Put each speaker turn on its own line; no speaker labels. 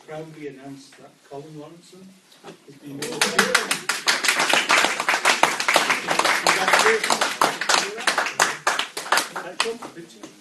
proudly announce that Colin Lawrenson has been awarded.